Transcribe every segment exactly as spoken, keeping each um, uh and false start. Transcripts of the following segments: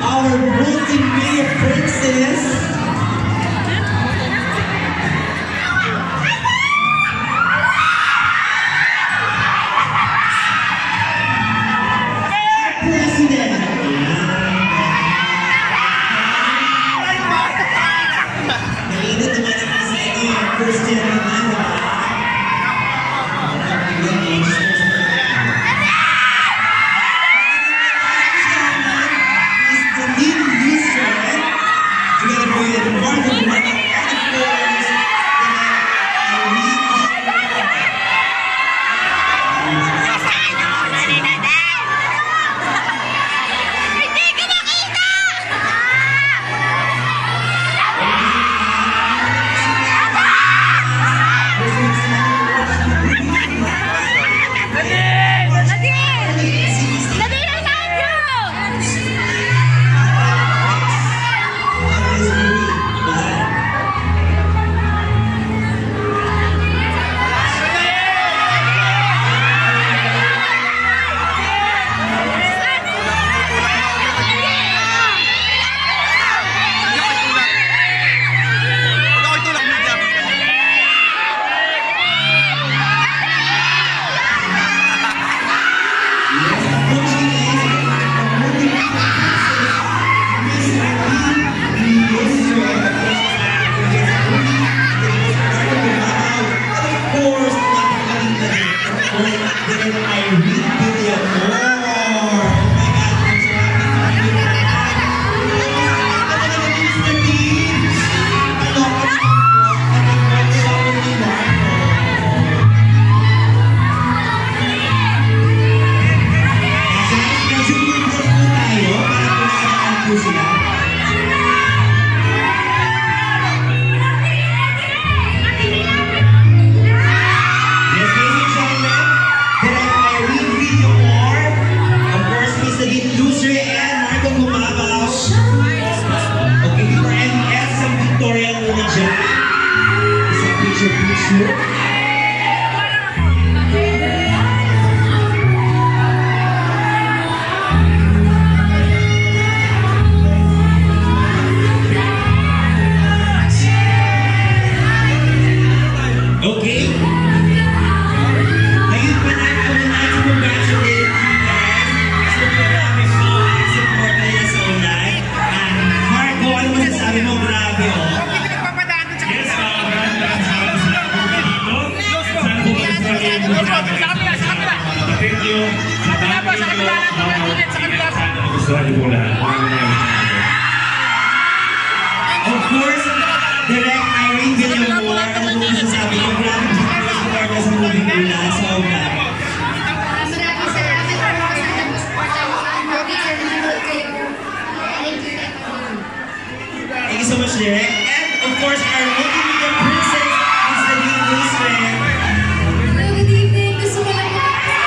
our multimedia princess. Of course, Direk Irene Villamor, ano po masasabi ko? Grabe support sa movie nila sa una. Maraming salamat po sa nag-support ang movie and nanood kayo. Thank you, thank you. Thank you so much, Direk. And of course, our multimedia princess, Miss Nadine Luzren. Hello, good evening. Gusto ko lang po.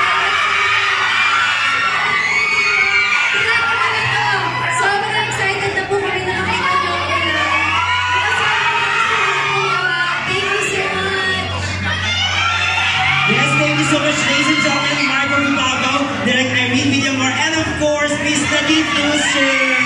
Sobrang excited na po kami na makita nyo. Thank you so much, ladies and gentlemen, Marco Rubago, Direk Irene Villamor, and of course, Miss Nadine Luzren.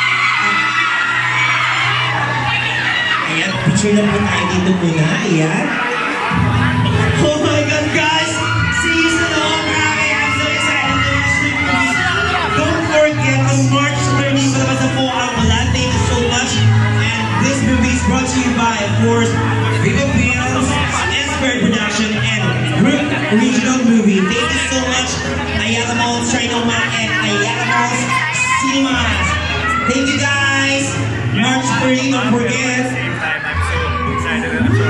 Ayan, picture na po tayo dito muna. Ayan. Oh my God, guys! See you sa loob. Grabe, I'm so excited to watch the movie. Don't forget, on March thirtieth, palabas na po ang Mulan. Thank you so much. And this movie is brought to you by, of course, Viva Films, Inspired Production, and Group Regional Movie. Thank you so much, Ayala Malls, Trinoma, and Ayala Malls Cinemas. Thank you guys. March thirtieth, don't forget.